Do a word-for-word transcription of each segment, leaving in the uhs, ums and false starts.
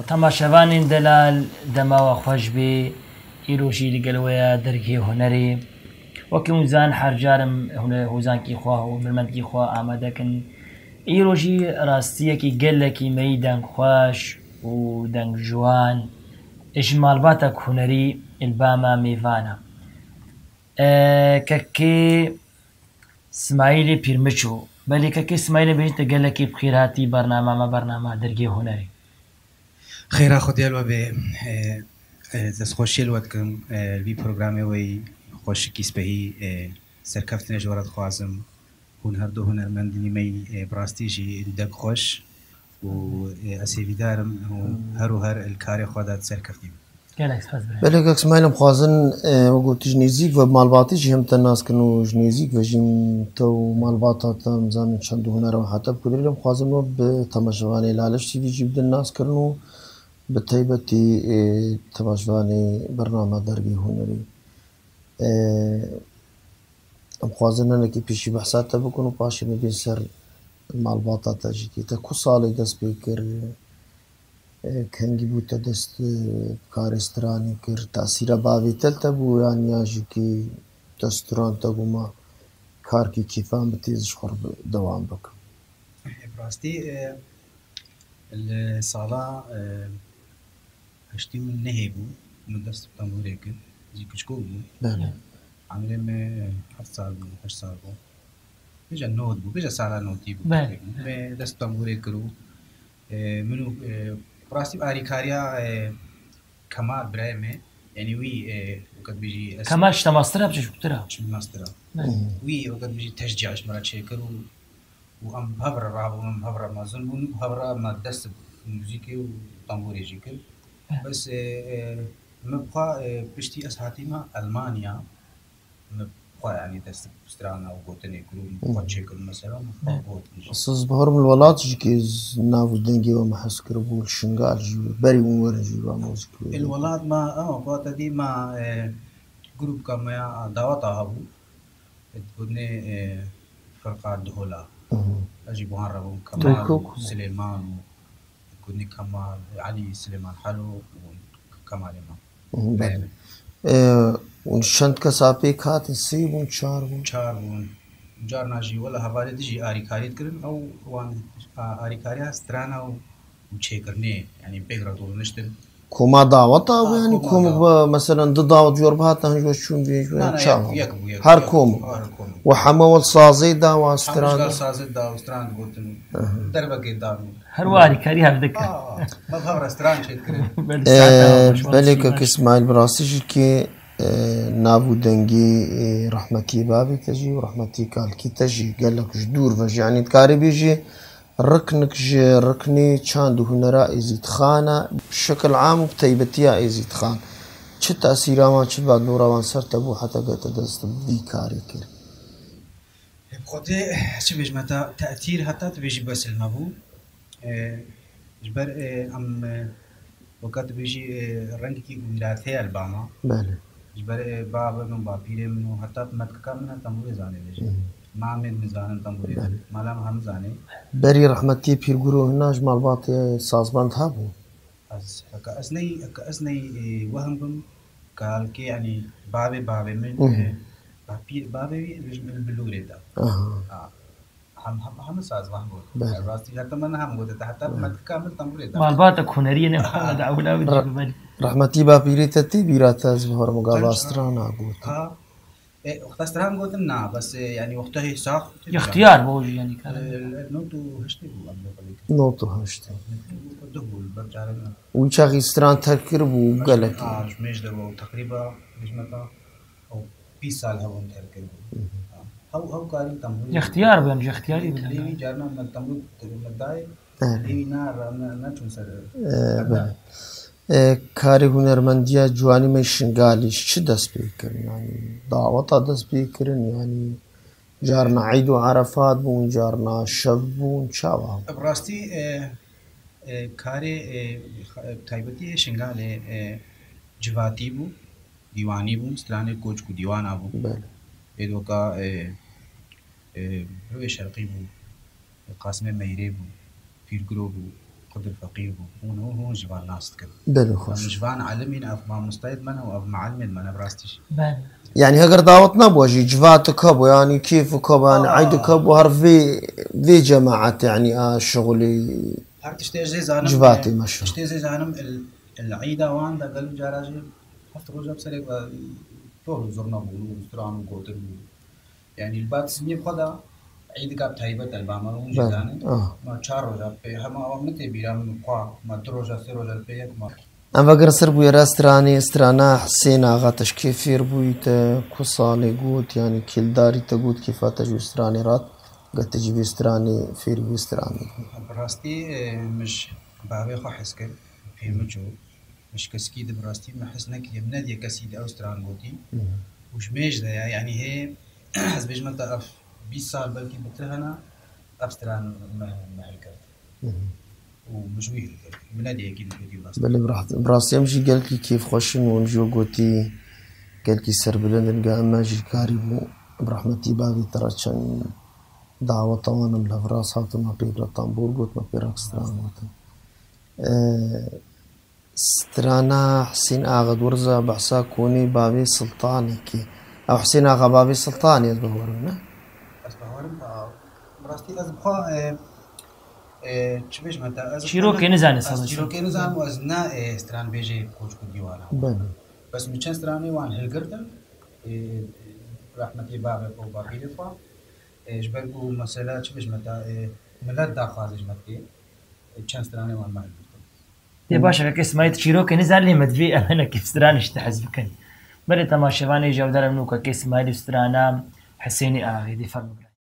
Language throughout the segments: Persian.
تەماشەوانین دەلال دەماوە خۆش بێ ئیرۆژی لەگەلەوەیە دەرگێ هوەنەرێ وەکی وزان هەرجارم هۆزانکی خوا و مرمەندکی خوا ئامادەکەن ئیرۆژی ڕاستیەکی گەلێکی مەی دەنگ خۆش و دەنگ جوان ئژمالباتە هوەنەری ئلبامە میڤانە کەکێ سمایلی پیرمچۆ بەلێ کەکێ سمایلە بێتە گەلێکی بخیرهاتی بەرنامەمە بەرنامە دەرگێ هوەنەری خێرا خودیالوە بێ دەستخۆشیێ وەتکەم وی پرۆگرامەوەی خۆشکی سپەهی سەرکەفتنێ ژۆرە دخوازم هون هەردوو هونەرمەندنیمەی بڕاستیژی دەک خۆش و ئەسێویدارم هەر و هەر کارێ خۆدات سەرکەفتیم بەلێک سمایلم خوازن وەگوتی ژنێزیک بە ماڵباتیژی هەم تە ناسکن و ژنێزیک بەژین تە و ماڵباتە مزانین چەند هونەرەوە هاتە بکوێ لەم خوازمەوە بە تەماشەوانەی لالەش تیڤیژی بدن ناسکردن و بە تایبەتی تەماشەوانەی بەرنامە دەرگی هوەنەری ئەم خوازن هەنێکی پێشی بەحساتە بکەن و پاشی ببین سەر ماڵباتە تەژیکی تە کو ساڵی دەست پێ کرد کەنگی بووتە دەست کارێسترانی کرد تاسیرە باڤێتەلتە بوو یان یاژێکی دەستورانتە بوومە کارکی کیفان بە تێزش خۆڕ دەوام بکەم ڕاستی لە ساڵا هەشتی و نەهێ بوو من دەست تەمبورێ کرد زی کچکۆ بوو عمرێم هەفت ساڵ بوو هەشت ساڵ بوو بێژە نۆت بوو بێژە ساڵا نۆتی بوو دەست تەمبورێ کرد و من و ڕاستی ئاریکاریە کەمال برایمێ یعنی وی وەکەت بژی کەمال شتە ماسترا بچووکترە ماسترا وی وەکەت بژی تەشجیعش مەرە چێ کرد و ئەم هەبرە ڕابووم هەبرە مەزن بوون و هەبرە مە دەست موزیکێ و تەمبورێژی کرد بەس مبخوا پشتی ئەس هاتیمە ئەلمانیا مبخوا ینی دەست پسترانە و گۆتنێ کرد و خۆ چێکرد مەسەلا سز بەهۆرم وڵاتیشکی ناو دەنگیەوە مەحەس کرد بوو شنگالژی بەری وەرەژی وە مۆزیک وڵات ما ئەوە خۆتە دیما گروپ کەمەیە داوەتا هەبوو گوتنێ فەرقات دهۆلا ئەژی بۆهان ڕەبوو کەمال سلێمان و گوتنی کەمال عەلی سلێمان حەلۆ کەمالێمان شەند کەسا پێی کاتن سێ بوون چار بوون چار بوون جار ناژی وەلا هەڤارێ دژی ئاریکاریت کردن ئەو وان ئاریکاریە سترانە و چێکردنێ ینی پێکرە دۆڵنشتن کۆما داوەتا ینی کۆم مەسەرەن دە داوەت جۆر بهاتە هەنجوە چوون هەر کۆم و هەمەوە سازەی داوا ستران سازت دا ستران گوتن دەربەکەی دا هەروە ئاریکاری هەردەکە ستران چێت کرد بەلێکە ئیسماعیل بڕاستیژی کێ نابوو دەنگی ڕەحمەتی بابی تەژی و ڕەحمەتی کالکی تەژی گەلەکش دوور بەژ یعنی کاری بێژێ ڕکنک ژێ ڕکنی چاند و هونەرا ئێزیدخانە شکل عام و تایبەتیە ئێزیدخان چ تاسیراوان چ بادنۆڕاوان سەرتە بوو حتا گەتە دەست وی کاری کرد خۆتێ چ بێژمەتە تەئتیر هەتا تبێژی بەسلمە بوو ژبەر ئەم وەکات بێژی ڕەنگێکی ویلاتەیە ئەلبامە ژبەر بابە من باپیرێ من و هەتا مەتکەکە منە تەمبورێ زانێ بێژێ مامێت مزانن تەمبورێ مەلام هەم زانێ بەری ڕەحمەتی پیرگورۆ هێناش ماڵباتێ سازبەند هەبوو کە ئەسنەی کە ئەسنەی وەهم بم کالکێ ینی بابێ بابێ من بابێ بلوورێدا هەمە سازبان بوو ڕاستی هەتا من هەم گوتە هەتا مەتکەکە من تەمبورێدا ماڵباتە کۆنەریە نێ ڕەحمەتی باپیرێتە تی بیراتە هەر مگاڵاسترا نابووت وەختەستران گوتن نا بەس ینی وەختە هی ساخ اختیار بۆ ژیانی نۆت و هەشتی و چاقی ستران تەرکرد بوو گەلێکی مێژ دەبەوە و تەقریبا بژمەتە ئەو بیست ساڵ هەبوون تەرکرد هەو هەو کاری تەمبور اختیار بێن اختیاری لێوی جارنا تەمبور مەدای لێوی ناچوون سەر کاری هونەرمەندیە جوانیمەی شنگالیش چ دەست پێ کرد داوەتا دەست پێکردن ینی جارنا عید و عەرەفات بوون جارنا شەب بوون چاوە ڕاستی کارێ تایبەتی شنگالێ جواتی بوو دیوانی بوو سترانێ کۆچک و دیوانە بوو پێدۆکە روێ شەرقی بوو قاسمێ مەیرێ بوو پیرگرۆ بوو خد الفقير هون هون جبان ناس كده بله خوش جبان علمين أف ما مستعد منه وأف معلمين منه براستيش بله يعني هقر دعوت نبوجي جفات كبو يعني كيف كبو يعني آه. عيد كبو هرفي في جماعة يعني آه شغلي هر تشتي زي زانم جفاتي مشهور تشتي زي زانم العيدة وان دا قالوا جاراجي هفت روجا بسرق طول زرنا بولو رستوران وقوتل يعني البات سمي بخدا عيد قاب تايبت الباما ونجزاني آه. ما چار روجا بي هما عمتي بيرام قوا ما دو روجا سي روجا بيك ما أما أقر سر بوي راستراني استرانا حسين آغا تشكيفير بوي تا كوصالي قوت يعني كل داري تقوت كيفا تجو استراني رات قد تجيبي استراني فير بوي استراني براستي مش بابي خو حس كر في مجو مش كسكيد براستي ما حسنك يمنا دي كسيد أو استران قوتي وش ميج ده يعني هي حسب ما تعرف بيس سال بلكي بترهنا أبستران محل كرت ومش ويه من هذه أكيد قوتي براستي بلي براحت براستي أمشي قالك كيف خوشن ونجو قوتي قالك سر بلندن قا أما جي كاريبو برحمتي بابي ترى دعوة طوانا من الأفراس هاتو ما بيبرا طنبور قوت ما بيراك استران قوتا استرانا حسين آغا دورزا بحسا كوني بابي سلطاني كي أو حسين آغا بابي سلطاني يتبهورنا أسبوعين براستي لازم خا چبیش متا شیروکی نزانی سازش شیروکی نزان و از نه استران بیجی کوچ کدی والا بله بس میچن استرانی وان هلگردن رحمتی باغ کو باقی دفع جبرگو مسئله چبیش متا ملت داخازش متی چن استرانی وان ما هلگردن يا باشا كيسمايت شيروكي نزال لي مدفي أنا كيستران اشتحز بكني بلي تماشيفاني جودار منوكا كيسمايت استرانا حسيني آغي دي فرمو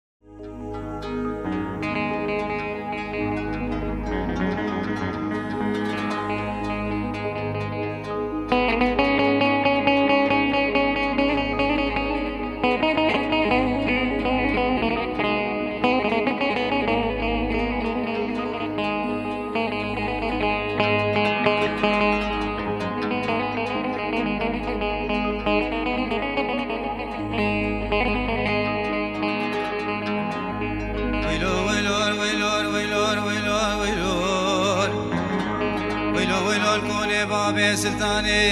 سلطاني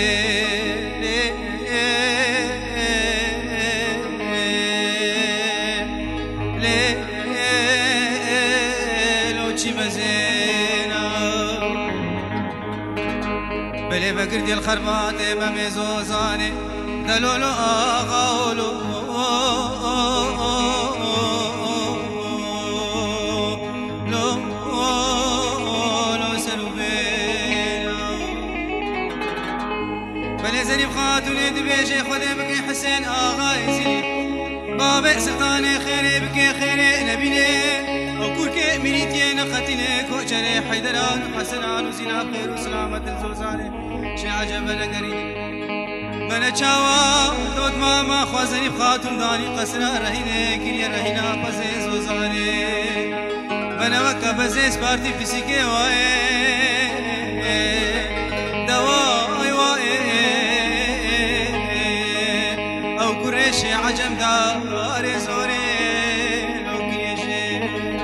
لو شي مزينا بلي بقردي الخربات ما ميزوزاني دلولو اغاولو خاتوني دبيجي خذي بكي حسين آغايزي بابا سلطاني خيري بكي خيري نبيني وكوركي مريتي نقتني كوشري حيدران وحسنان وزينا خير وسلامة الزوزاني شي عجب لقري من تشاوا دوت ماما خوازني بخاتون داني قسنا رهيني كريا رهينا بزي زوزاني من وكا بزي سبارتي فيسيكي واي دواي واي شي عجم داري زوري لو كيجي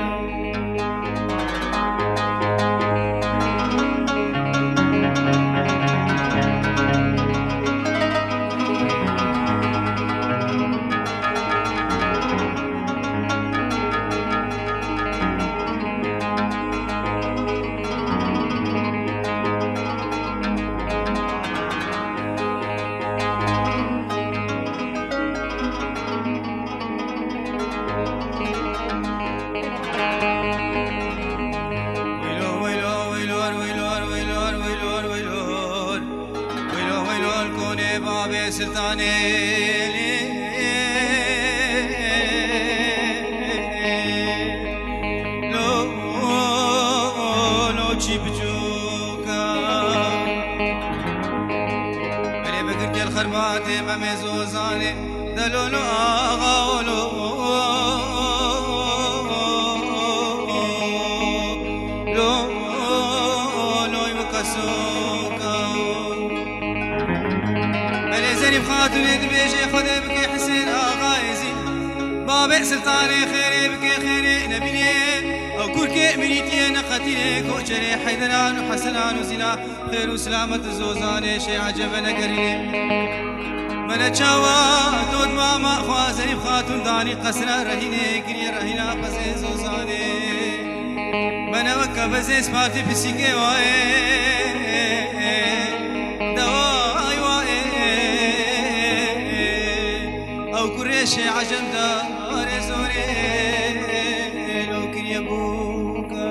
سلطاني لو لو شي بجوكا بلي بقرتي الخربات ما ميزوزاني دلولو اغاولو لو لو يمكسوكا خاتوني دبيجي خذي بكي حسين آغايزي بابع سلطاني خيري بكي خيري نبيني أو كوركي مريتي نقتيني كوشري حيدران وحسنان وزنا خير وسلامة زوزاني شي عجبا نقريني من تشاوى دود ماما خوازني بخاتون داني قسنا رهيني كري رهينا بزي زوزاني من وكا بزي سماتي بسيكي واي دواي واي أو كريشي عجم دار زوري لو كري بوكا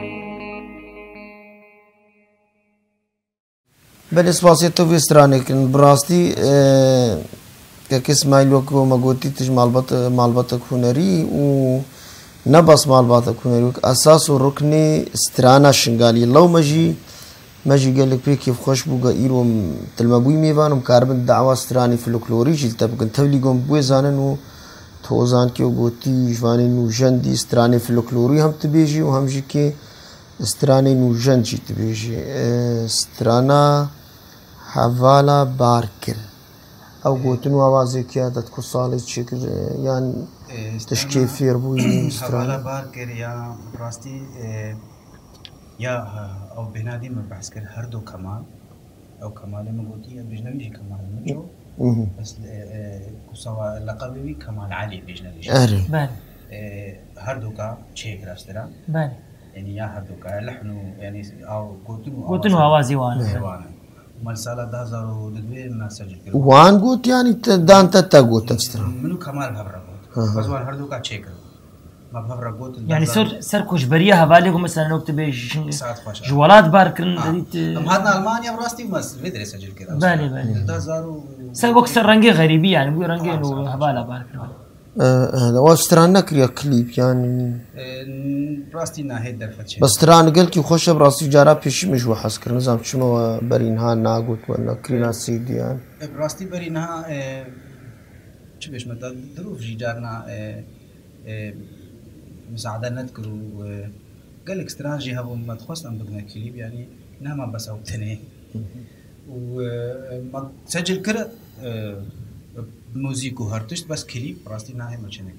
بالإسباسي تو في ستراني كن براستي اه كاسماعيل وكو ماغوتي تج مالبات مالباتك هنري و نبس مالباتك هنري أساس وركني سترانا شنغالي لو مجي مجي قال لك بيكي خوش بوغا إيرو تلمبوي ميفانم كاربن دعوة ستراني فلكلوري جلتا بكن تولي قوم بوي زانن و توزان كيو غوتي جواني نو جندي ستراني فلكلوري هم تبيجي وهم جي كي ستراني نو جندي تبيجي اه سترانا حوالا باركر او قوتنو اوازي كيا دتكو صالي تشكر يعني تشكي فير بوي حوالا باركر يا براستي يا او بنادي من بحث كر هر دو كمال او كمال مغوتي بجنبي كمال مجو بس كسوا لقبي كمال علي بجنبي اري بله هر دو كا تشيك راسترا بله يعني يا هر دو كا لحنو يعني او قوتنو قوتنو اوازي وانا وانا مالسالا ده زارو ددوي ما سجل كر وان قوت يعني دانتا تا قوت سترا منو كمال بهبرا قوت بس وان هر دو كا تشيك ما بهبرا قوت يعني سر سر كوشبريه هفاليكم مثلا نكتب بيش ساعات خوش جوالات باركن ديت ام هذا المانيا براستي بس مدري سجل كده بالي بالي ده زارو سر وقت رنجي غريبي يعني بقول رنجي انه هفالا باركن هذا واستران نكري كليب يعني براستي ناهي درفتش بس تران قال كي خوش براسي جارا بيش مش وحس كر نظام شنو برينها ناقوت ولا كرينا سيدي يعني براستي برينها شو بيش متى ظروف جي جارنا مساعدة نذكروا قال لك سترانجي هبو ما تخصنا بقنا كليب يعني نعم بس او تني وما سجل كره موزيكو هرتشت بس كليب براستي ناهي ما شنك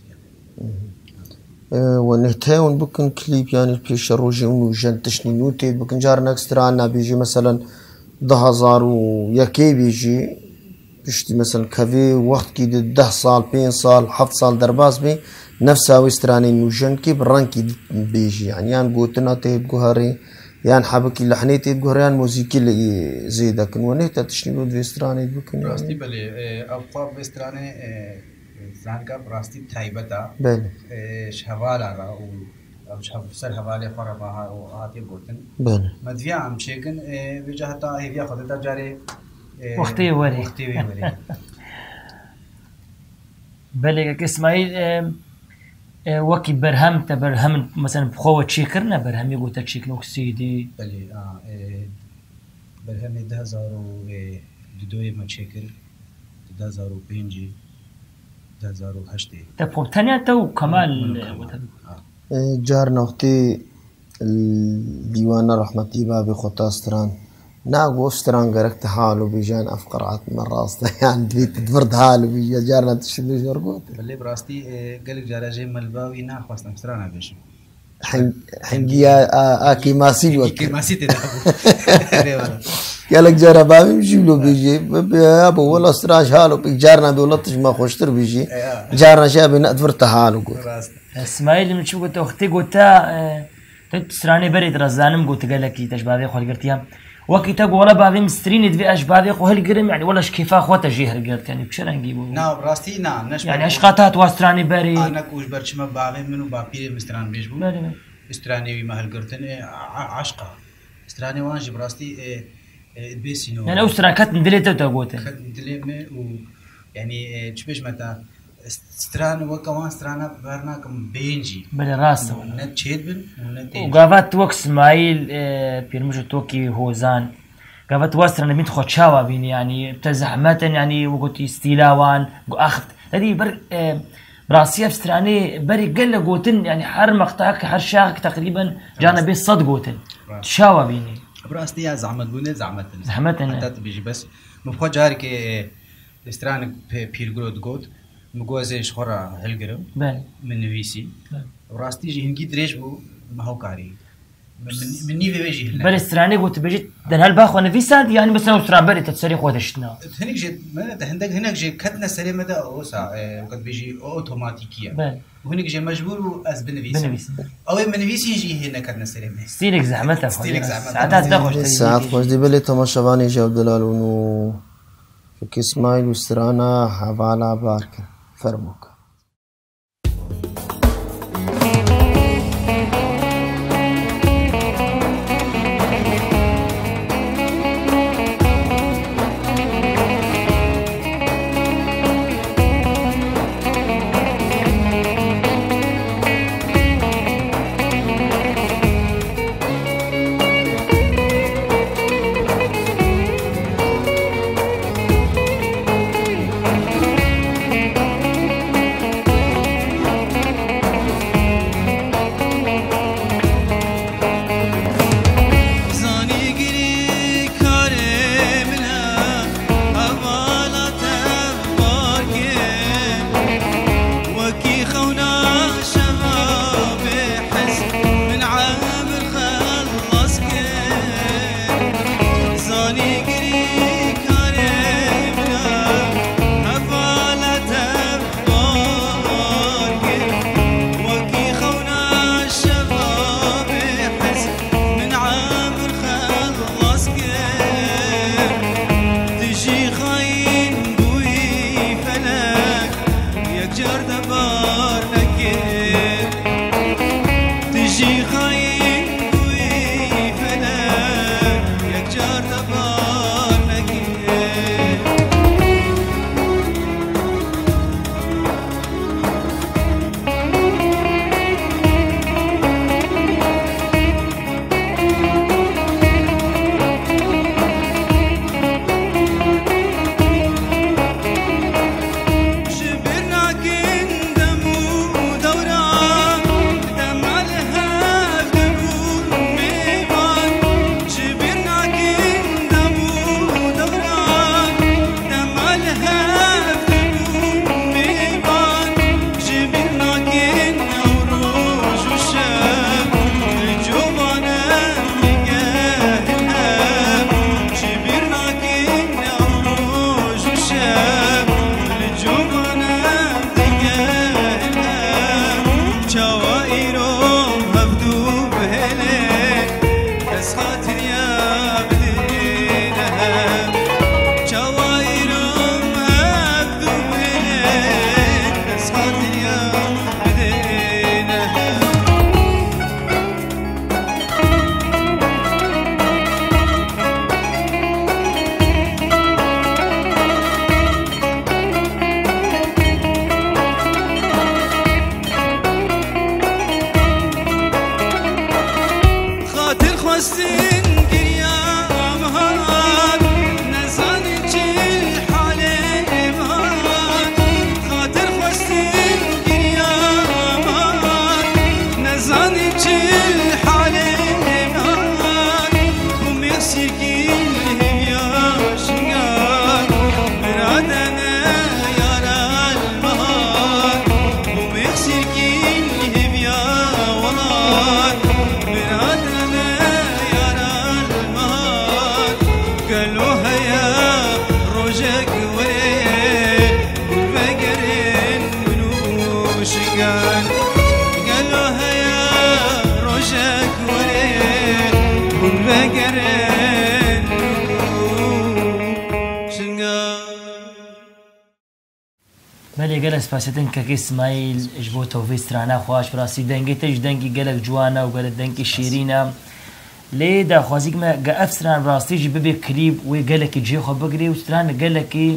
ونهتاون بكن كليب يعني بيش روجي ونوجن تشنينوتي بكن جارنا سترانا بيجي مثلا ده هزار وياكي بيجي بيشتي مثلا كافي وقت كي ده صال بين صال حفت صال درباس بي نفسها ويستراني نوجن كي برانكي بيجي يعني يان قوتنا تيب قهري يان حبكي لحنيتي بقهري يان موسيقي اللي زي داكن ونهتا تشنينوت ويستراني بكن براستي يعني بلي أبقى بيستراني زانكا براستي تايبتا بله شهوالا را او شهف سر هواله فربها وهاتي قوتن بله مدفيا عم شيكن بجهتا هي خدتا جاري وقتي وري وقتي وري بله اسماعيل وكي برهم تبرهم مثلا بخوة تشيكرنا برهم يقول تشيك نوك سيدي بلي اه برهم ده زارو دودوي ما تشيكر ده زارو بينجي ده زارو هشتي تبقوا تانية تو كمال جارنا وقتي الديوان رحمتي بابي خطا ستران ناقو ستران قرقت حاله بيجان افقر عتم راسته يعني بيت تفرد حاله بيجا جارنا تشبه جرقوت بلي براستي قالك جارا جي ملباوي نا خواستم سترانا بيش حنجيا اكي ماسي وقت كي ماسي تدابو قالك جارا بابي بيجي له بيجي ابو والله ستراج حاله بيجي جارنا بيولطش ما خوشتر بيجي جارنا شابي نتفرت حاله قلت اسماعيل من شو قلت اختي قلت تسراني بريد رزانم قلت قال لك تشبابي خول قلتيها وكي تقول ولا بعضهم مسترين دفي أشبابي وهل قرم يعني ولا شكيفا خوات جيه قلت يعني بشر نجيبه نا براستي نا نش يعني أشقاتات واستراني بري أنا كوش برشما بعضهم منو بابير مستران بيجبو استراني ما هل قرتن عشقة استراني وانج براستي بيسينو يعني أستران كات ندلته تقولته كات ندلته و يعني تشبيش متى ستران وكمان سترانا برناكم بينجي بل راسه نتشيد بن ونتين وقافات توك اسماعيل بيرمشو توكي هوزان قافات واستران بنت خوتشاوا بين يعني بتزحمة يعني وقلت استيلاوان اخذت هذه بر براسيه ستراني بري قل قوتن يعني حر مقطعك حر شاغك تقريبا جانا بين صد قوتن تشاوا بيني براستي يا زعمت بوني زعمت زحمتنا حتى بيجي بس مبخو جارك استران بيرغرود قوت مگوازش خورا هلگرم بله من نویسی بله. راستی جی هنگی درێژ بوو مەهۆکاری من نیوێ بێژی هێڵ بەێ سترانەی گوت بێژیت دەنهال باخۆ نەویسان یانی بەسەر ئوستران بەرێتە سەری خۆ دەشتنەوە هەنێک هەندێک هەنێک ژێ کەتنە سەرێمەدا ئەوسا وەکەت بێژی ئۆتۆماتیکیە هەنێک ژێ مەجبور و ئەس بنویسم ئەوەی منویسیژی هێنە کەتنە سەرێمێ ستیلێک زەحمەتە ساعات دەخۆش ساعت خۆش دی بێت تەماشەوانی ژەودەلاڵون و کەکی ئیسماعیل و سترانە هەڤالا بارکە فەرمووکە بەێ گەلە سپاسەتن کەکی ئیسماعیل ژ بۆ تۆڤی سترانە خواش بڕاستی دەنگی تەش دەنگی گەلک جوانە و گەلە دەنگی شیرینە لێ داخوازیکمە گە ئەف ستران ڕاستیژی ببێ کلیب وێ گەلێکی جێخۆ بگرێ و سترانە گەلێکی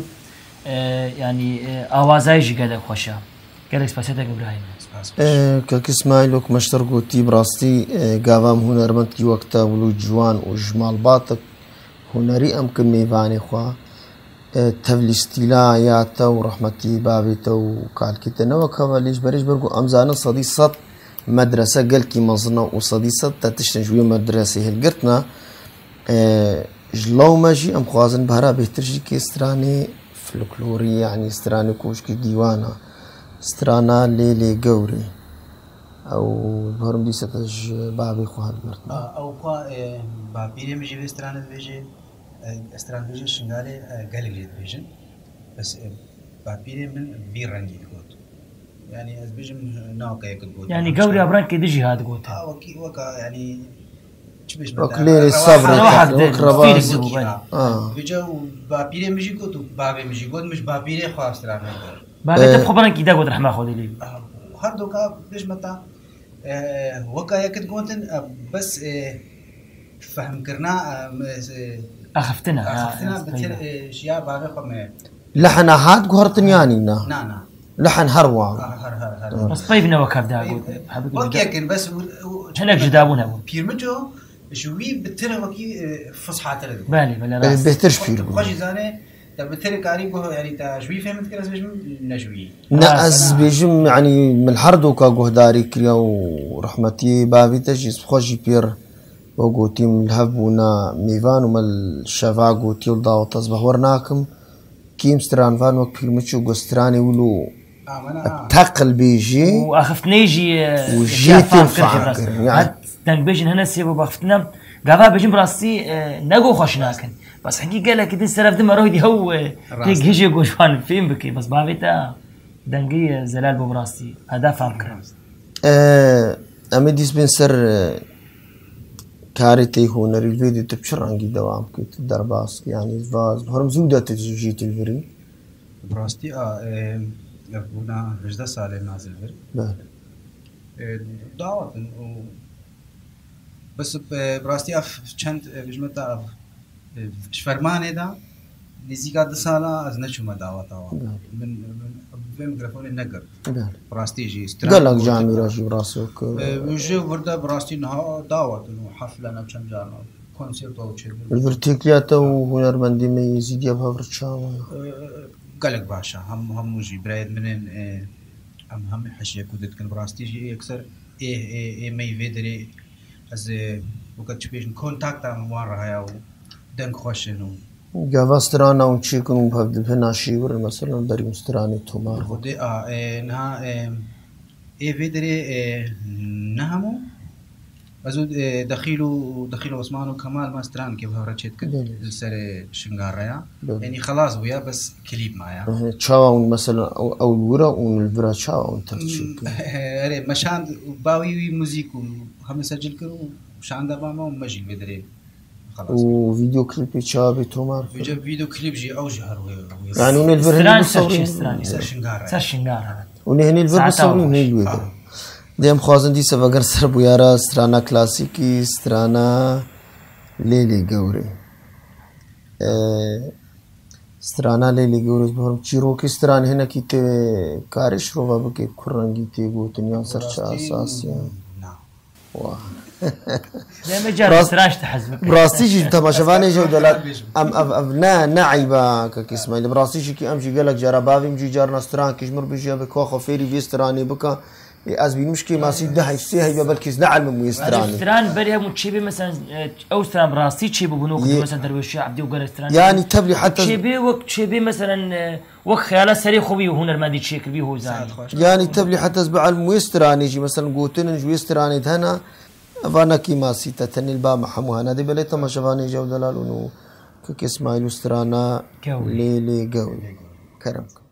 ینی ئاوازایژی گەلێک خۆشە گەلێک سپاسەتە گەبراهیم کەکی ئیسماعیل وەک مەشتەر گوتی بڕاستی گاوام هونەرمەندی وەکتە ولو جوان و ژماڵباتە هونەری ئەم کرد میێوانێ خوا تەڤلیستیلا یاتە و ڕەحمەتی بابێتە و کالکیتەنەوەکەوە لیش بەرێش بەرگ و ئەمزانە سەدی سەد مەدرسە گەلکی مەزنە و سەدی سەد تا تشتە ژوێ مەدرسەی هەلگرتنە ژ لەو مەژی ئەم خوازن بەرا بێترژی کێسترانێ فلكلوري يعني ستراني كوشكي ديوانا سترانا ليلي قوري او بهرم دي ستج بابي خواه المرتنا او خواه بابيري مجي في سترانا بيجي سترانا بيجي شنغالي قالي ليت بيجن بس بابيري من بير رنجي تقول يعني از بيجم ناقة يقول يعني قوري ابران كي دجي هاد قلت اه وكي وكا يعني وكلين الصبر وكرباس اه بيجو بابيري مجي قلت بابي مجي قلت مش بابيري خواه سترانا بابي تبخو بران كي دا قلت رحمة خودي لي هر دوكا بيش متى وكا يكد قوتن بس فهم كرنا اخفتنا اخفتنا بتر اشياء بابي قم لحن هاد قهرتن يعني نا نا نا لحن هروا هر هر هر بس طيبنا وكاب دا قلت اوكي لكن بس هناك جدابونا بيرمجو شوي بتر وكي فصحى ترى بالي بلا راس بهترش فيه خوشي زاني بالتالي قاري يعني تشوي فهمت كده بس نجوي ناس بيجم يعني من الحردو كجهداري كريا ورحمتي بابي تجي خوشي بير وقوتي من الهبونا ميفان ومن الشفا قوتي وضاو تصبح ورناكم كيم ستران فان وك بيرمشو قستراني ولو تقل بيجي واخفتنا يجي وجيت ينفع يعني دنگ بيجن هنا سيبو باختنا قابا بيجن براسي نقو خوشناكن بس حقيقة لك إذا سلف دم رويدي هو هيك هيجي يقولون فين بكي بس بابيتا دنقية زلال ببراستي هذا فاكر. ااا أمدي سبنسر كاريتي هون الفيديو تبشر عنقي دوام كنت درباس يعني فاز بهرم زودة تجيت الفري. براستي آه يبونا هجدة سالة نازل فر. بله. دعوة بس براستي أف چند بجمتا أف فرمانه دا نزیکا دو سالا از نشوم دعوت آوا من من به میکروفون نگر براستی جی قالك جامي راجي براسك وجه ورده براستی نه دعوت و حفله نچم جانا کنسرت او چه الفرتيكليات وهنرمندي ما يزيد يبها فرشاوه قالك باشا هم هم مجي برايد منين هم هم حشيه كودت كن براستی جی اکثر ايه ايه مي فيدري از وقت بيجن كونتاكت ام وان راه دنگ خوشنو جاواسترانا ونشيكون بهذا بناشيور مثلا بري مستراني تومار خدي اه نها ايه فيدري نهمو ازود دخيلو دخيلو عثمان وكمال ماستران كيف هرچت السر شنغاريا يعني خلاص ويا بس كليب معايا تشاون مثلا او او الورا والفرا تشاون ترتشيك اري مشان باوي موزيكو هم سجل كرو شان دباما ومجي فيدري وفيديو كليب شابي تومار فيديو فيديو كليب جي او جهر يعني ون الفرن بصورين سر شنغار سر شنغار ونهني الفرن بصورين هيلوي ديم خوازن دي سفاگر سر بويارا سترانا كلاسيكي سترانا ليلي غوري سترانا ليلي غوري بهرم چيروكي ستران هنا كيت كارش رو بابك كورنگي تي گوتنيا سرچا اساسيا واه زي جار سراش تحزمك براستيجي تماشافاني جو دلات ام ام ام نا نعيبا كاسماعيل براستيجي كي امشي قالك جربابي مجي جار نستران كيجمر بيجي بكوخو فيري فيستراني بكا از بين مشكي ما سي ده سي هي بالكيز نعلم مو يستراني استران بريها متشبي مثلا او استران براستي تشيبو بنوك مثلا درويش عبدي وقال استران يعني تبلي حتى تشبي وقت تشبي مثلا وقت خيالات سري خوبي وهنا المادي تشيكل بيه هو زاني يعني تبلي حتى زبع المويستراني يجي مثلا قوتن جويستراني هنا فانا كي ما سيتا تني البا محمو هنا دي بليتا ما شفاني جو دلال انو كي اسماعيل وسترانا ليلي قوي كرمك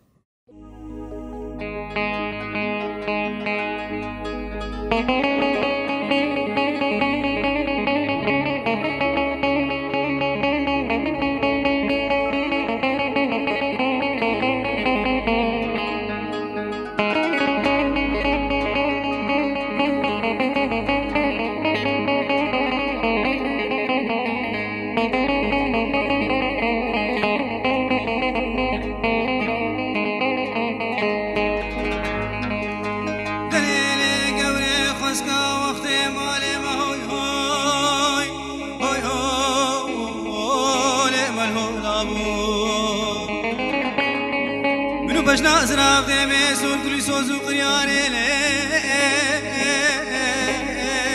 بشنا زراف دمي سول كل سوزو قرياني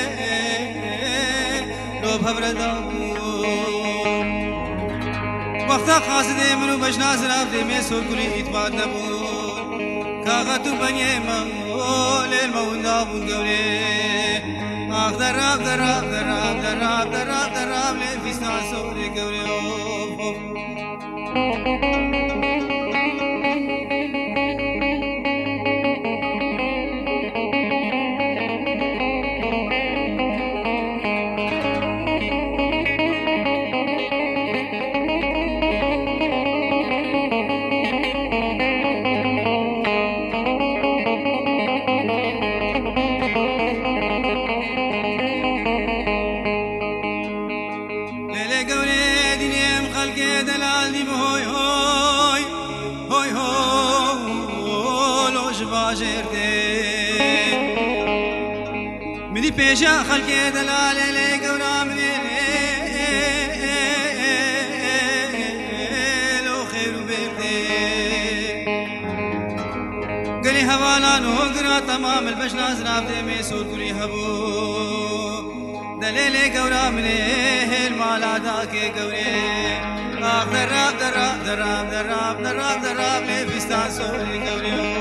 لو بهبردا وقتا قاصد منو باش نازل عبدي ميسور كلي إتباد نبون كاغتو بني مول المون دابون قولي آخ دراب دراب دراب دراب دراب دراب لفستان سوري قولي بيجا خلقي دلال لي قورا من لو خير بيردي قلي هوالا نوقرا تمام البش نازل عبدي ميسور كلي هبو دليلي قورا من المالا داكي قوري آخ دراب دراب دراب دراب دراب دراب لي فستان سوري قوري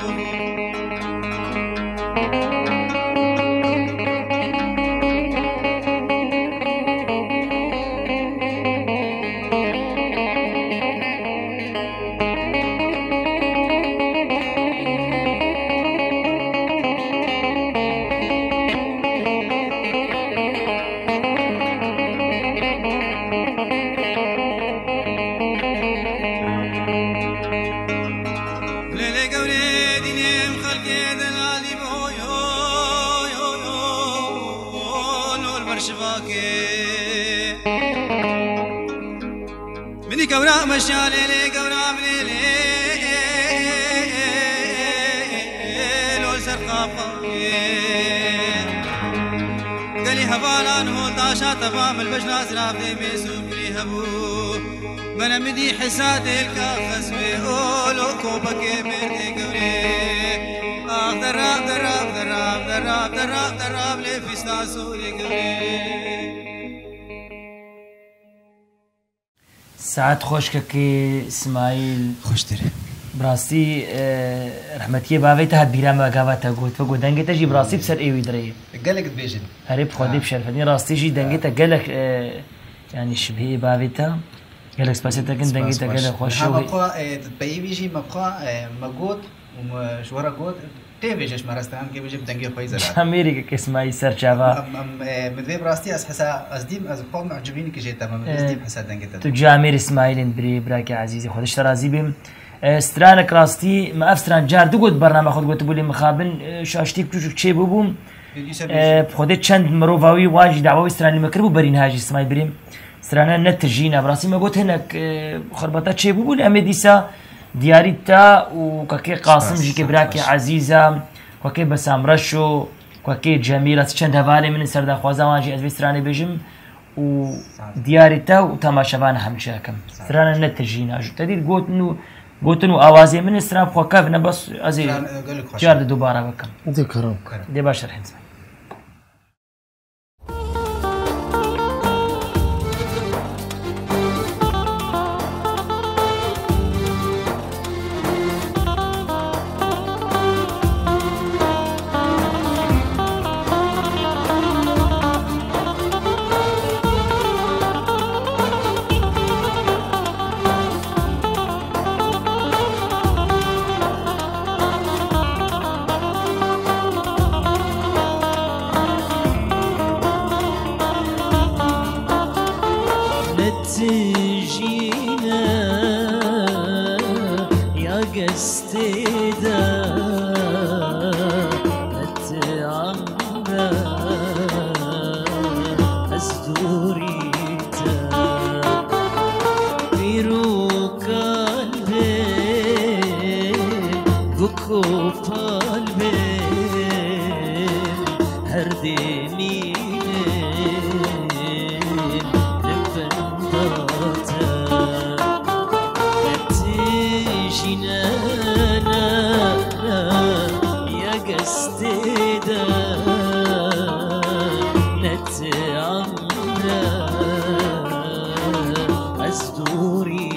مني كورا مشالي لي كورا مني لي لو سرقافة قالي هبالا نهول داشا تفام البش نازل عبدي ميسور بلي هبو بنا مدي حساد الكاخس بيقولو كوبك مردي قوري آخ دراب دراب دراب دراب دراب دراب لي فستان سوري قوري ساعات خوشككي اسماعيل خوشتر براسي رحمتي باويت هاد بيرام غاواتا قوت فقو دنگتا جي براسي بسر ايوي دري قالك تبيجن هرب خودي بشرفني راستي جي دنگتا قالك يعني شبه باويتا قالك سباسيتا كن دنگتا قالك خوش شوي مبقى تبيي بيجي مبقى مقود ومشورا قود تيفيجش مرستان كي بيجي بدنگي خويزه امريكا كاسماعيل سرچاوا مدوي براستي از حسا از ديم از قوم معجبين كي جيت تمام از ديم حسا دنگتا تو جامير اسماعيل بري براكي عزيزي خودش ترازي بيم سترانك راستي ما افستران جار دو قد برنامج خود قلت بولي مخابن شاشتي كوچو چي بوبم خودت چند مروفاوي واجي دعوه ستراني مكربو برين هاجي اسماعيل بريم سترانا نتجينا براسي ما قلت هناك خربطه چي بوبون امديسا دياريتا وكاكي قاسم جي كبراكي عزيزة وكاكي بسام رشو وكاكي جميلة چند هفالي من سردا خوازا واجي ازبي ستراني بيجم و دياريتا وتماشبان همشاكم سترانا نتجينا تدير قوتنو قوتنو اوازي من ستران خوكاف نبس ازي جارد دوبارا بكم دي كرم دي باشر حنزا عمرا أزدوري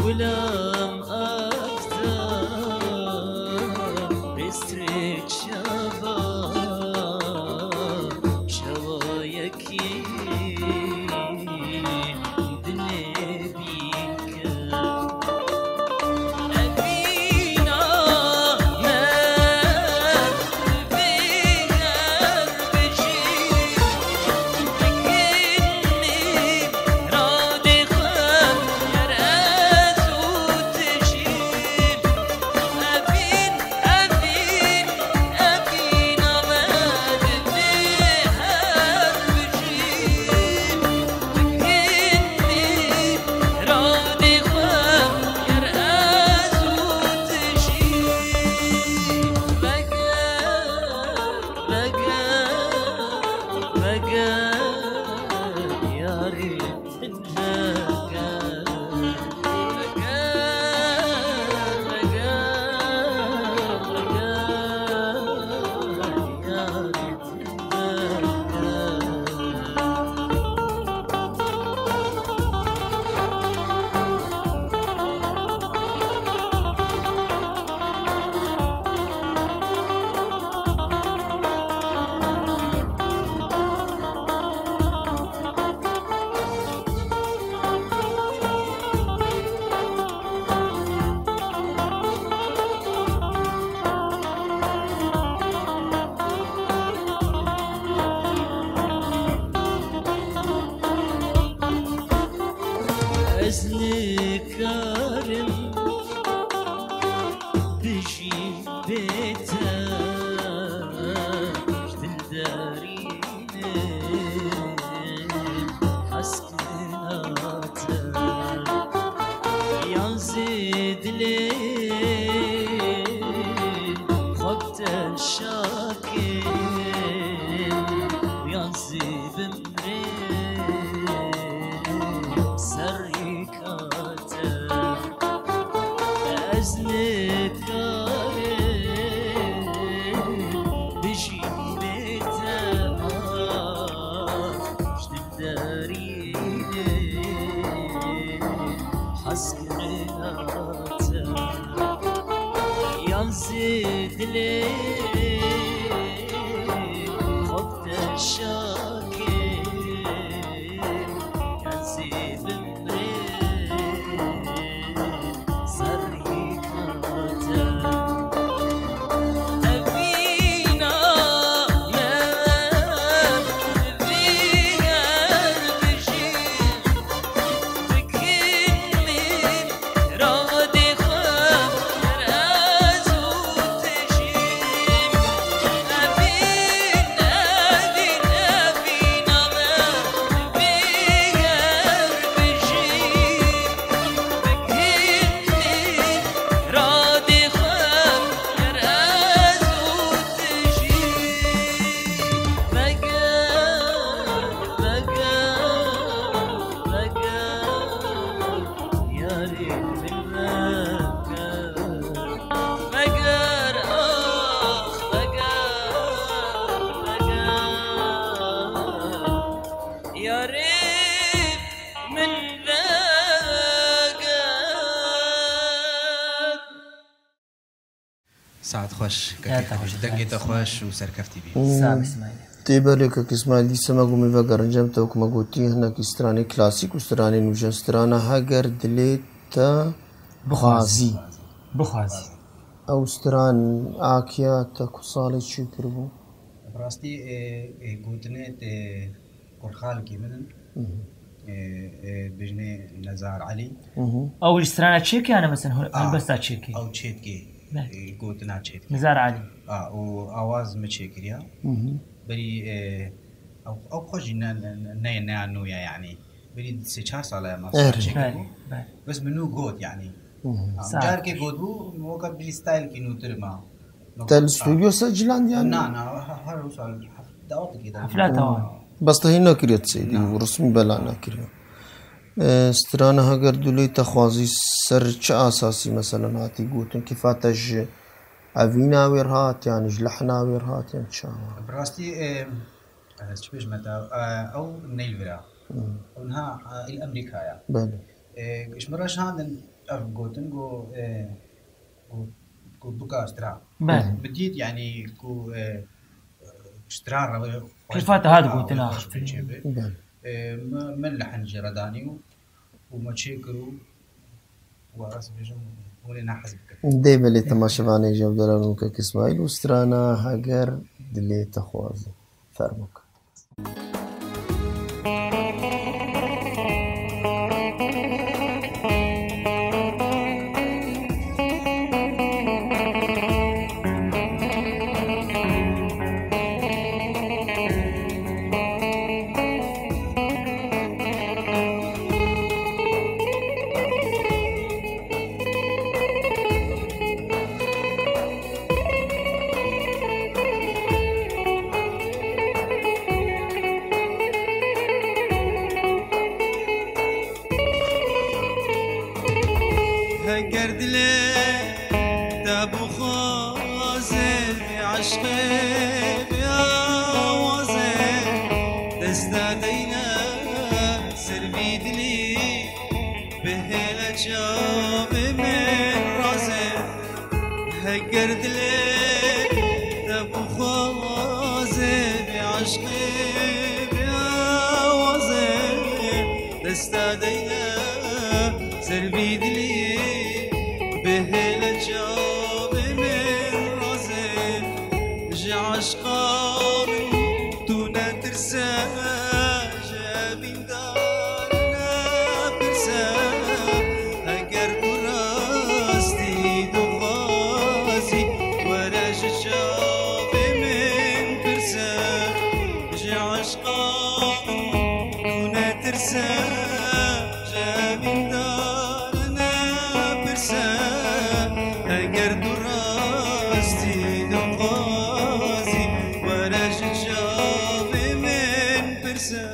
غلام أفتر بسترك شبا شوايكي كارم بجي بيتا جدلداريني حسكناتا ينزيد لي خبت الشاكين وينزي بمري ينزيد لي خبت الشاكي ينزيد بمري سري كاتا أبينا يا بيها بجيب بكلمة رادي خاف ساعت خوش دقيقة خوش وسركفتي بي سام اسماعيل تيبالك كاسماعيل دي سما قومي فاقر انجام توك ما قوتي هناك استراني كلاسيك واستراني نوجان استرانا هاقر دليتا بخازي بخازي او استران آكيا تاكو صالي شو كربو براستي قوتني قرخال كي من بجني نزار علي او استرانا تشيكي انا مثلا انا بس تشيكي او تشيكي قوتنا تشيكي نزار علي اه واواز متشيكريا بري او او خوش نا نا نانو يعني بري سي چهار ساله ما تشيكي بس منو قوت يعني جار كي قوت بو وقت بري ستايل كي نوتر ما تل استوديو سجلان يعني نا نا هر وصل دعوت كده حفلات هون بس تهينا كريت سيدي ورسمي بلانا كريو استرانا هاگر دولي تخوازي سر چه اساسي مثلا هاتي قوتن كيفاتج اوينا ويرهات يعني جلحنا ويرهات يعني شا براستي شو بيج متى او نيل فيرا ونها الامريكايا بله ايش مراش هذا اف جوتن جو جو جو بقى اشترا بله بديت يعني كو اشترا كيفات هاد جوتن آخر بله من لحن جرداني وما تشيكرو وراس بيجم ولنا حزب دي بلي تماشفاني جو دلالون كك اسماعيل وسترانا هاجر دلي تخواز فرمك هقرد لي تابو خازن عشقي يا وزن تزدادينا سربي دلي بهلا جاب من رازن هقرد لي تابو خازن عشقي يا وزن تزدادينا سربي دلي بهلا جاب من رازن جا عشقان تونا ترسى جابين دارنا برسى اگر تو راستی دو غازي وراج جاب من برسى جا عشقان تونا ترسى جابين دارنا برسى اگر تو راستی دو غازي وراج جاب من برسى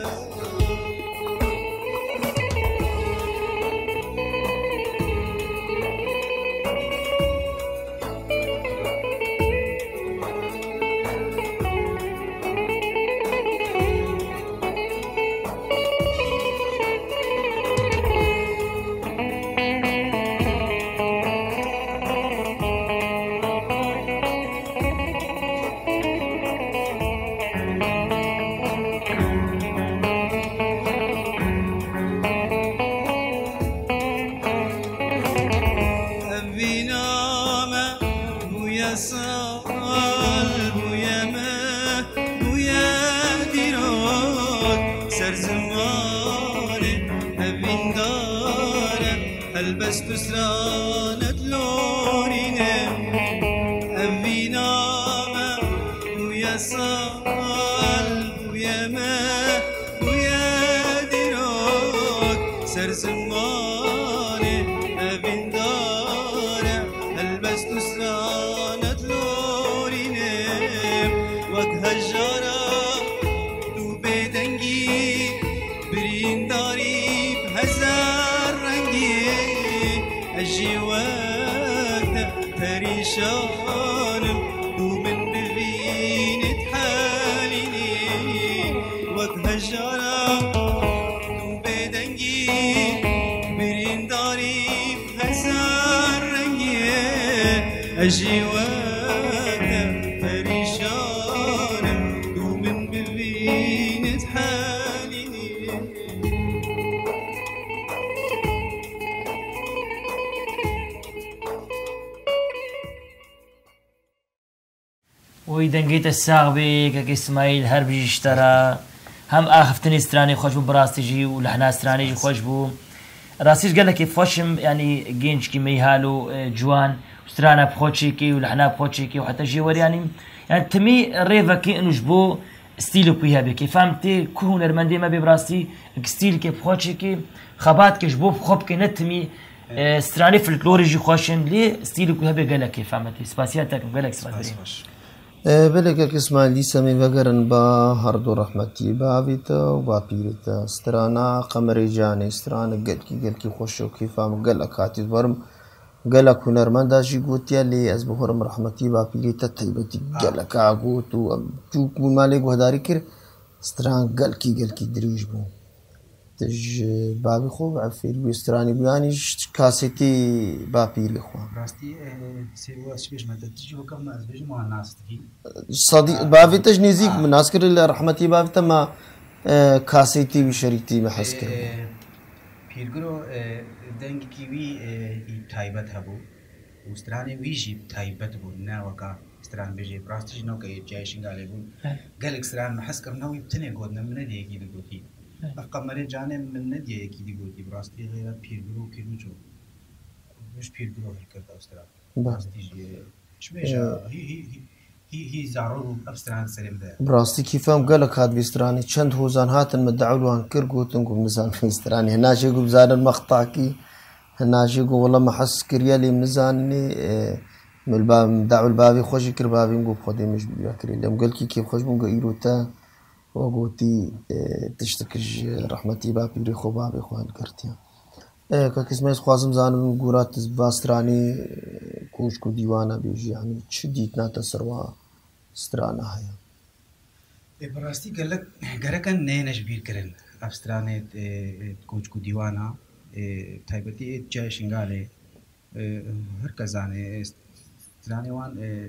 بینامه بویا سال بویا مه بویا دیران سر زمانه هبین داره البس تسرانت لورینه بینامه بویا سال بویا مه بویا دیران سر زمانه هبین داره البس تسرانت لورینه وجه الجارة تو بدنگی برین داری بهزار رنگی اجي وقت پریشانم تو من ببینت حالینی وجه الجارة تو بدنگی برین داری بهزار رنگی اجي وقت پریشانم تو من ببینت حالینی ويدنقيت الساغ بك اسماعيل هرب اشترى هم اخفتني استراني خوش بو براستيجي ولحنا استراني خوش بو راسيش قال لك فوشم يعني جينش كي ميهالو جوان استرانا بخوتشيكي ولحنا بخوتشيكي وحتى جيور يعني يعني تمي ريفا كي انوش بو ستيلو بيها بكي فهمتي كو هنرمندي ما ببراستي ستيل كي بخوتشيكي خبات كي جبو بخوب كي نتمي استراني فلكلوري جي خوشن لي ستيلو بيها قال لك فهمتي سباسياتك قال لك سباسي بلکه اسماعیلی سمی وگرن با هر دو رحمتی باویتا و با پیرتا استرانا قمری جانی استرانا گل کی گل کی خوشو کی فهم گل کاتی ورم گل هنرمند داشی گوتیا لی از بخورم رحمتی با پیرتا تیبتی گل کا گوتو جو مالک وهداری کر استران گل کی گل کی دریج بو تج بابي خو عفير ويستراني بيانيش كاسيتي بابيري خو راستی سیوا شبیش مدت تجی وکم از بیش ما ناس تکی صديق بابي تج نزيك من عسكر اللي رحمتي بابي تما كاسيتي وشريكتي محسكر پیرگرو دنگ کیوی تایبت هبو وسترانی ویجی تایبت بو نه وکا استران بیجی راستی جنو که جایشین گاله بو قال استران محسكر نوی بتنی گود نمونه دیگه کی دیگوتی قمری جانم من ندیه کی دیگوتی راستی غیر پیرگرو کیلو جو مش پیرگرو هرکرد استران راستی جی شبیش هی هی هی هی زارو ابستران سلم ده براستي كيفهم قال لك هاد بيستراني چند هوزان هاتن مدعوا له انكر قوتن قوم نزان بيستراني هنا شي قوم زاد المقطع كي هنا شي قوم والله ما حس كريالي منزاني من الباب مدعوا البابي خوش كر بابي نقول خدي مش بياكري لهم قال كي كيف خوش بنقول ايروتا وقوتي تشتكج رحمتي بابي ريخو بابي خوان كرتيا كاكسمايز خوازم زانم قورات باستراني كوشكو ديوانا بيجي يعني شديتنا تسروا استرانا هيا براستی گلک گرکن نه نشبیر کرن افسترانه کوچ کو دیوانا تایبتی جای شنگاله هر کزانه استرانه وان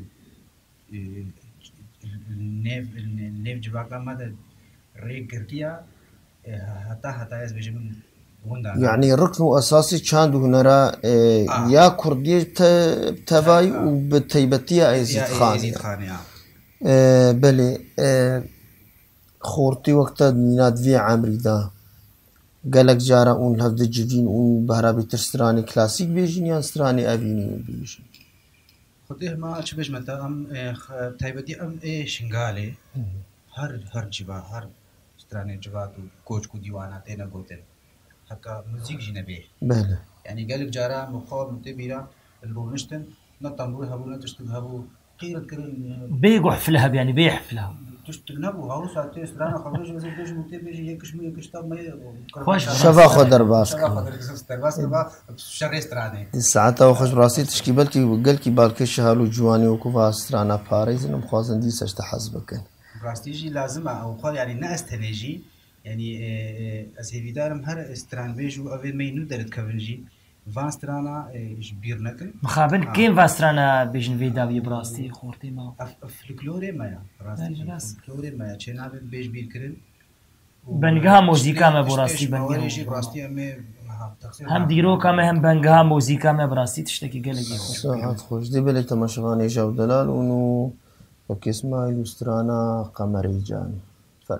نیو نیو جواکا ماده ریگ گرتیا حتا حتا از بجم يعني ركن أساسي كان هنرا آه. يا كردية تباي وبتيبتية أيزيد خانية آه بلي آه خورتي وقتا ميناد في عمري دا قالك جارا اون هفد جيفين اون بهرابي ترستراني كلاسيك بيجين يا ستراني أبيني بيجين خديه ما شبش متى أم تيبتي أم إيه شنغالي هر هر جبا هر ستراني جباتو كوچ كو ديوانا تينا قوتن هكا موزيك جنبيه بله يعني قالك جارا مخاب متبيرا البونشتن نطمرو هبو نتشتن هبو قيرة كرين بيقو حفلها يعني بيحفلها تشتن هبو هاو ساعتين سترانا خبرش بس بيجي متبيجي يكش مي يكش طب ما خوش شفا خدر باسك شفا خدر باسك با شر ستراني ساعتها وخش براسي تشكي بالكي قالكي بالكش هالو جواني وكوفا سترانا باريس انهم خوازن دي سجت حسبك براستيجي لازم او قال يعني ناس تنجي يعني أسيفيدارم هر استران بيجو أول ما ينودرت كفنجي فاسترانا جبير نكن مخابن آه. كيم فاسترانا بيجن فيدا براستي خورتي ما فلكلوري ما براستي فلكلوري ما چنا بيج بير كرن بنگها موزيكا ما براستي بنگها براستي أمي هم ديرو كما هم بنگها موزيكا ما براستي تشتكي قلقي خوش ساعات خوش دي بلي تماشغاني جاو دلال ونو كيسما يسترانا قمري جاني فرق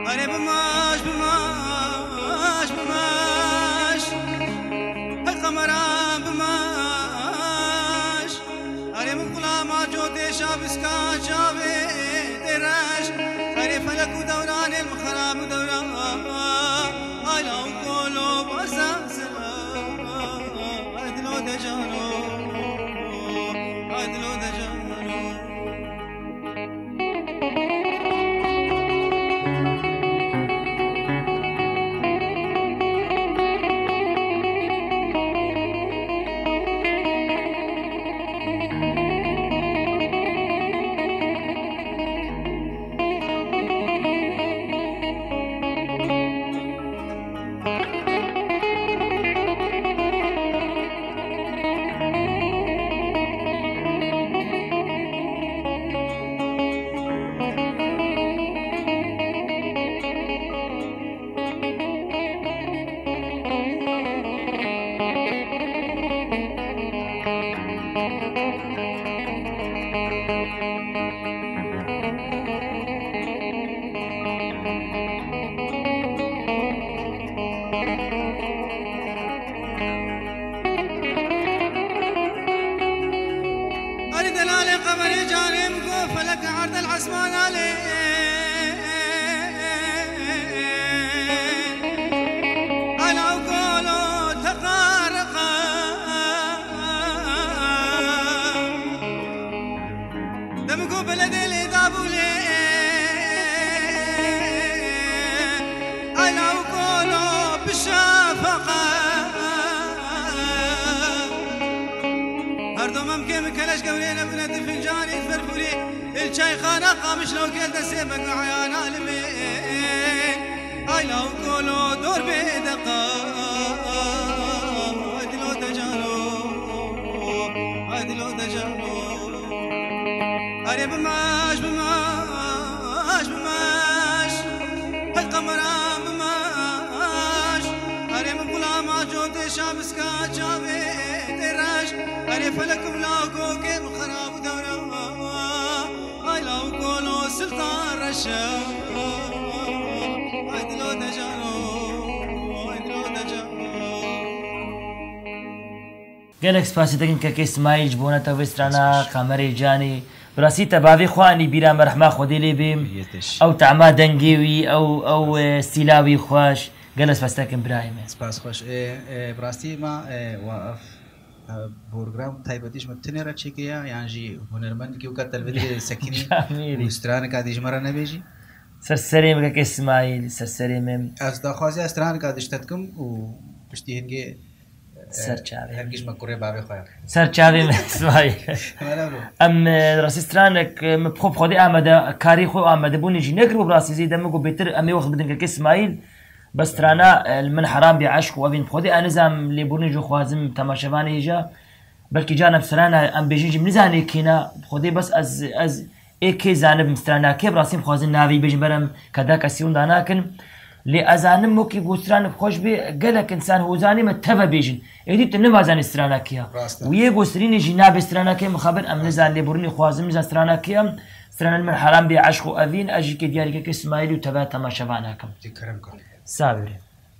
أنا بماش بماش بماش القمران بماش أنا من كل ما جوتي شابسكا شابي تراش أنا فلك ودوران المخراب ودوران أنا وكولو بساسا أدلو دجانو أدلو دجانو أريد دلالي قمري جانب فلك عرض العسمان عليه أنا وقولوا تقارقا دمكو بلدي اللي دابوا ليه أنا وقولوا بالشفقة هردو ممكن مكلش قولينا بنت الفنجان يتفرفري الشاي خانة قامش لو كنت سيبك وعيان عالمين اي لو كولو دور بيدقا ادلو دجانو ادلو دجانو اري بماش بماش بماش القمران بماش اري من كل ما جوتي شابسكا شابي تراش أنا فلك ملاكو كيف خراب دورا أي لو كولو سلطان رشا أدلو دجانو أدلو دجانو گەلێک سپاسی دەکەین کە کە ئیسماعیل بۆنەتەوە وێسترانە قەمەرەی جانی بڕاستی تەباوی خوانی بیران بەرەحما خۆدێ لێ بێم ئەو تەعما دەنگێوی ئەو ئەو سیلاوی خۆش گەلە سپاس دەکەم برایمێ سپاس خۆش بڕاستی ما واف بۆرگرام تایبەتیش تنێرە چێکەیە یانژی هونەرمەندێکی وکە تەلڤیزیۆن سەکینی وسترانە کاتیژمەرە نەبێژی سەرسەرێم کە ئیسماعیل سەرسەرێمێم ئەسداخوازی ئەستران کاتیشتەتکەم و پشتی هەنگێ سەرچاوێ هەرگیزمە کوڕێ بابێ خۆیان سەرچاوێم ئیسماعیل ئەم ڕاستیسترانێک خۆ خۆدی ئامادە کاری خۆ ئامادەبوونیژی نەکرد و ڕاستیزی دەمەگو بێتر ئەمێ وەخت بدن کە ئیسماعیل بەسترانە من حرام بێ عەشق و ئەڤین خۆدی ئانزام لێبوونیژ و خوازم تەماشەوانە هێژە بەلکی جانە بسترانە ئەم بێژیجی منزانێ کێنە خۆدی بەس ئەز ئەز ئێکێ زانە بسترانە کێ بڕاستیم خوازن ناوی بێژ بەرم کەدا کەسیوندا ناکەن لێ ئەزانم وەکی گۆسترانە خۆش بێ گەلک ئینسان هۆزانیمە تەڤە بێژن ئێدیتە نەمازانی سترانەکیە و یە گۆسترینێژی نابێ سترانەکەی مخەبەر ئەم نزان لێبوڕنی خوازم نزان سترانەکەیە سترانە من حرام بێ عەشق و ئەڤین ئەژی کە دیاریکەکە ئیسماعیل و تەڤە تەماشەوانەکەم ساوێ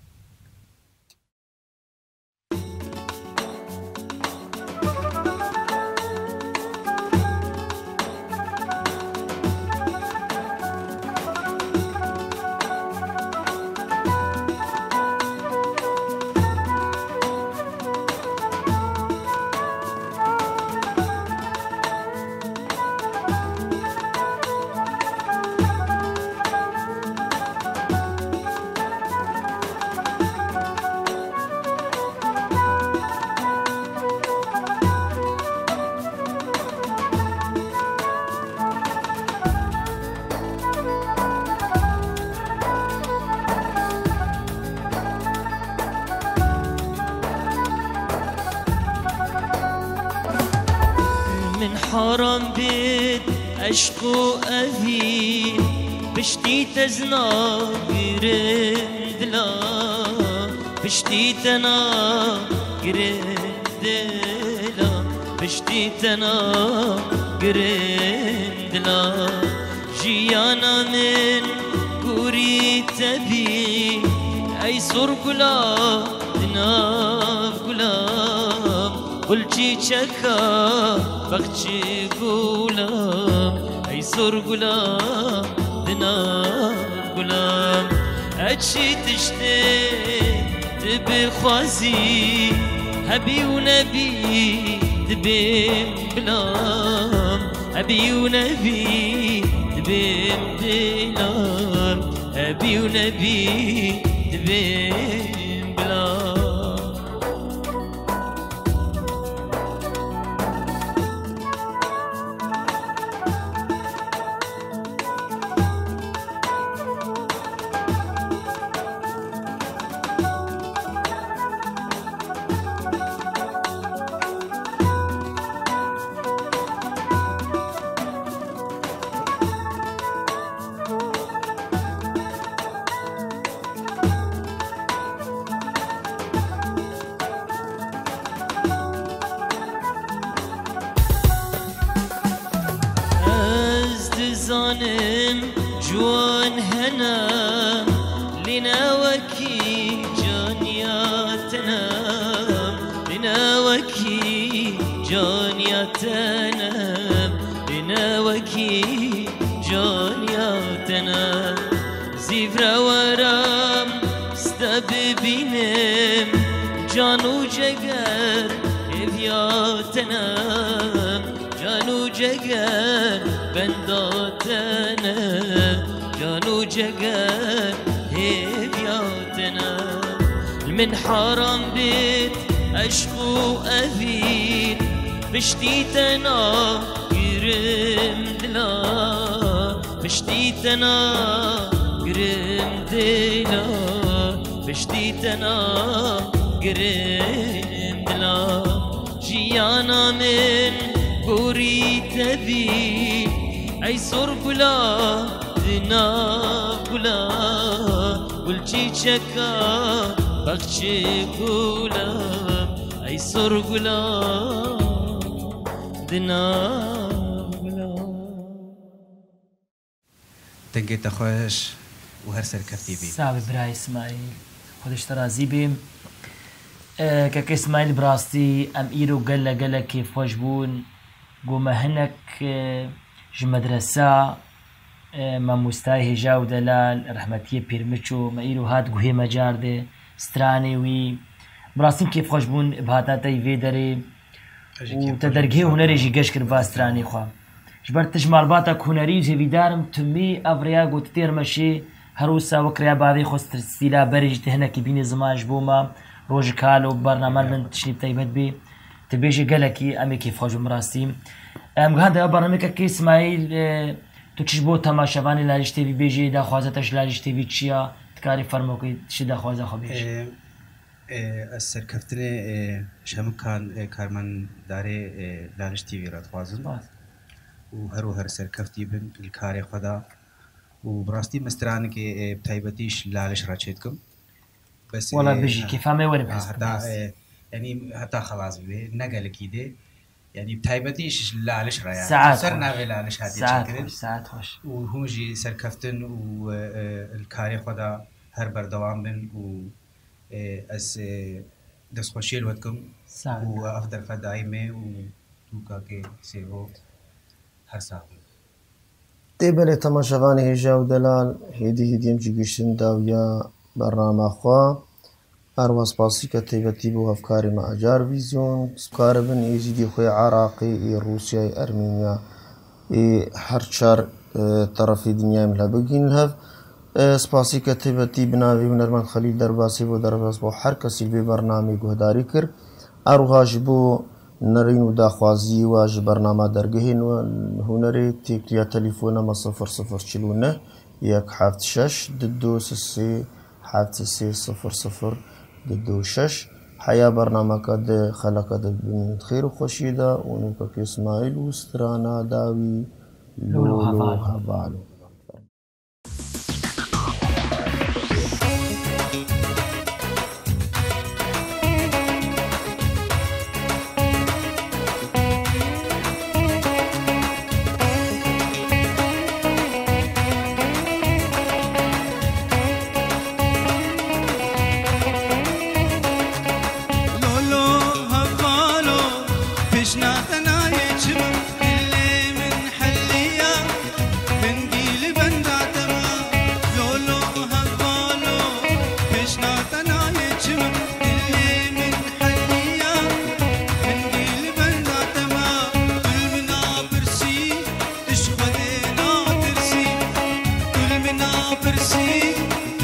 من حرام بيت عشق وأذين بشتي تزنا قرندلا بشتي تنا قرندلا بشتي تنا قرندلا جيانا من قريت تبي أي صور قلاب دناب قلاب قلتي شكا بختي قلاب أي صور قلاب دناب قلاب أتشي تشتي تبي خوازي هبي ونبي تبي بلام هبي ونبي تبي بلام هبي ونبي تبي بلام زانم جوان هنا لنا وكي جانياتنا لنا وكي جانياتنا لنا وكي جانياتنا زيفرا ورام استببينم جانو جگر هفياتنا جانو جگر بنداتنا جانو جگر هفياتنا من حرام بيت أشكو أثير بشتيتنا قرم دلا بشتيتنا قرم دلا بشتيتنا قرم دلا جيانا من قوري تبي أي صور قلا دنا قلا قلتي شكا بخشي قلا أي صور قلا دنا قلا تنقي تخوش وهر سركفتي بي صعب براي اسماعيل خودش ترازي بيم كاك اسماعيل براستي ام ايرو قلا قلا كيف وجبون قوما هنك ج مدرسة ما مستاهي جاو دلال رحمتية بيرمتشو ما ايرو هاد قوهي مجار دي ستراني وي براستين كيف وجبون بهاتاتي في داري وتدرقه هنري جي قشكر باستراني خواه جبرت تجمال باتك هنري وزي دارم تمي افريا قوت تير مشي هروسا وكريا بعضي خوست استيلا برج تهنا كي بيني زماج بوما روج كالو برنامج من تشنيب تايبت بي تبيجي قالكي امي كيف خرجوا مراسيم ام هذا برنامج كي اسماعيل تو تشبو تماشاواني لاش تي في بيجي دا خوازتش لاش تي في تشيا تكاري فرموكي تشدا خوازا خبيش السركفتني شام كان كارمن داري لاش تي في رات خوازن وهرو هر سركفتي بن الكاري خدا وبراستي مستران كي بتايبتيش لاش راتشيتكم بس والله بيجي كيف ما يوري بحس حتى يعني حتى خلاص بيه نقل كده يعني بتايبتيش لالش رايا ساعات صرنا في لالش هذه ساعات خوش ساعات خوش وهو جي سركفتن والكاري خدا هر بردوام بن و اس دس خوشي الوقتكم وافضل فدايمه وتوكا كي سيرو هر ساعه تبلي تماشاواني هجاو دلال هيدي هيديم جيشن داويا برنامج خوا أروى سباسي كتيبتي بو أفكاري مع أجار فيزيون سكار بن يزيدي خوي عراقي إي روسيا إي أرمينيا إي هرشار طرفي دنيا ملها بقين الهف سباسي كتيبتي بناوي ونرمان خليل درباسي بو درباس بو هر كسي بي برنامج هداري كر أروها جبو نرين ودا خوازي واج برنامج درجهن وهنري تيكليا تليفونا ما صفر صفر شلونه يك حافت شش ددو سسي حافت سسي صفر صفر ددو شش حيا برنامج قد خلق من خير وخشيدة ونوكا اسماعيل وسترانا داوي لولو هبالو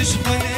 عشق